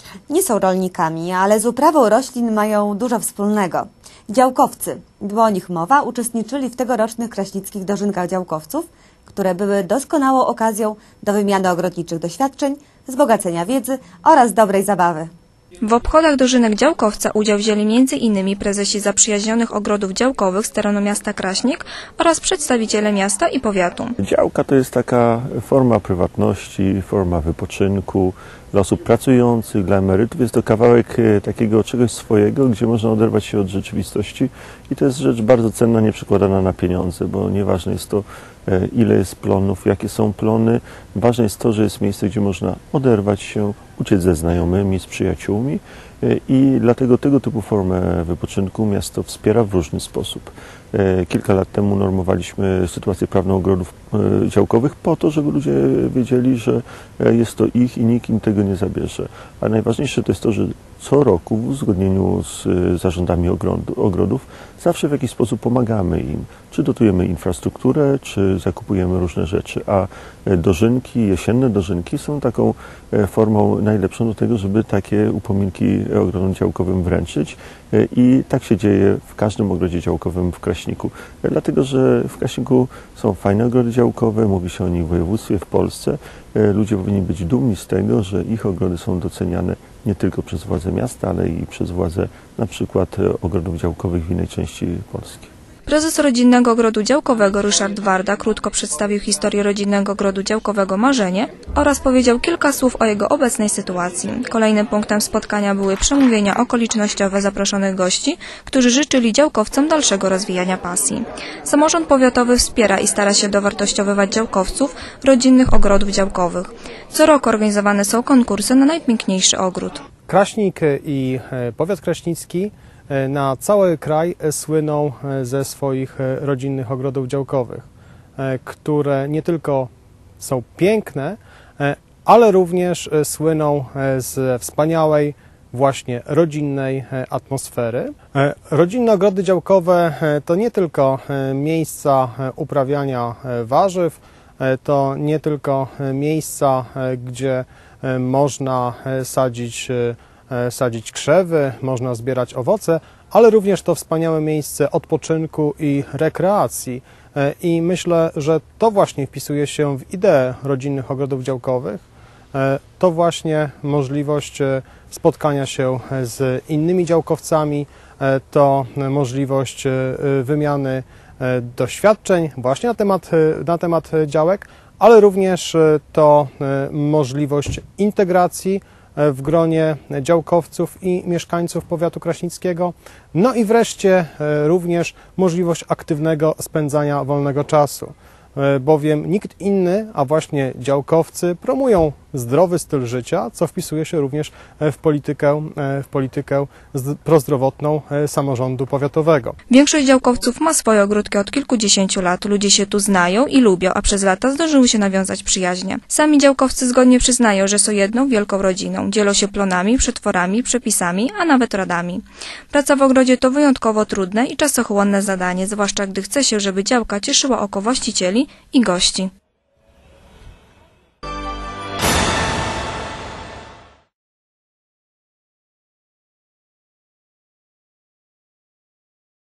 Nie są rolnikami, ale z uprawą roślin mają dużo wspólnego. Działkowcy, bo o nich mowa, uczestniczyli w tegorocznych kraśnickich dożynkach działkowców, które były doskonałą okazją do wymiany ogrodniczych doświadczeń, wzbogacenia wiedzy oraz dobrej zabawy. W obchodach dożynek działkowca udział wzięli m.in. prezesi zaprzyjaźnionych ogrodów działkowych z terenu miasta Kraśnik oraz przedstawiciele miasta i powiatu. Działka to jest taka forma prywatności, forma wypoczynku dla osób pracujących, dla emerytów. Jest to kawałek takiego czegoś swojego, gdzie można oderwać się od rzeczywistości i to jest rzecz bardzo cenna, nie przekładana na pieniądze, bo nieważne jest to, ile jest plonów, jakie są plony. Ważne jest to, że jest miejsce, gdzie można oderwać się, uciec ze znajomymi, z przyjaciółmi i dlatego tego typu formę wypoczynku miasto wspiera w różny sposób. Kilka lat temu normowaliśmy sytuację prawną ogrodów działkowych po to, żeby ludzie wiedzieli, że jest to ich i nikt im tego nie zabierze. A najważniejsze to jest to, że co roku w uzgodnieniu z zarządami ogrodów zawsze w jakiś sposób pomagamy im. Czy dotujemy infrastrukturę, czy zakupujemy różne rzeczy, a dożynki, jesienne dożynki są taką formą najlepszą do tego, żeby takie upominki ogrodom działkowym wręczyć i tak się dzieje w każdym ogrodzie działkowym w Kraśniku. Dlatego, że w Kraśniku są fajne ogrody działkowe, mówi się o nich w województwie, w Polsce. Ludzie powinni być dumni z tego, że ich ogrody są doceniane nie tylko przez władze miasta, ale i przez władze na przykład ogrodów działkowych w innej części Polski. Prezes Rodzinnego Ogrodu Działkowego Ryszard Warda krótko przedstawił historię Rodzinnego Ogrodu Działkowego Marzenie oraz powiedział kilka słów o jego obecnej sytuacji. Kolejnym punktem spotkania były przemówienia okolicznościowe zaproszonych gości, którzy życzyli działkowcom dalszego rozwijania pasji. Samorząd powiatowy wspiera i stara się dowartościowywać działkowców rodzinnych ogrodów działkowych. Co roku organizowane są konkursy na najpiękniejszy ogród. Kraśnik i powiat kraśnicki na cały kraj słyną ze swoich rodzinnych ogrodów działkowych, które nie tylko są piękne, ale również słyną z wspaniałej właśnie rodzinnej atmosfery. Rodzinne ogrody działkowe to nie tylko miejsca uprawiania warzyw, to nie tylko miejsca, gdzie można sadzić krzewy, można zbierać owoce, ale również to wspaniałe miejsce odpoczynku i rekreacji. I myślę, że to właśnie wpisuje się w ideę rodzinnych ogrodów działkowych. To właśnie możliwość spotkania się z innymi działkowcami, to możliwość wymiany doświadczeń właśnie na temat działek, ale również to możliwość integracji w gronie działkowców i mieszkańców powiatu kraśnickiego. No i wreszcie również możliwość aktywnego spędzania wolnego czasu, bowiem nikt inny, a właśnie działkowcy promują zdrowy styl życia, co wpisuje się również w politykę prozdrowotną samorządu powiatowego. Większość działkowców ma swoje ogródki od kilkudziesięciu lat. Ludzie się tu znają i lubią, a przez lata zdążyły się nawiązać przyjaźnie. Sami działkowcy zgodnie przyznają, że są jedną wielką rodziną. Dzielą się plonami, przetworami, przepisami, a nawet radami. Praca w ogrodzie to wyjątkowo trudne i czasochłonne zadanie, zwłaszcza gdy chce się, żeby działka cieszyła oko właścicieli i gości.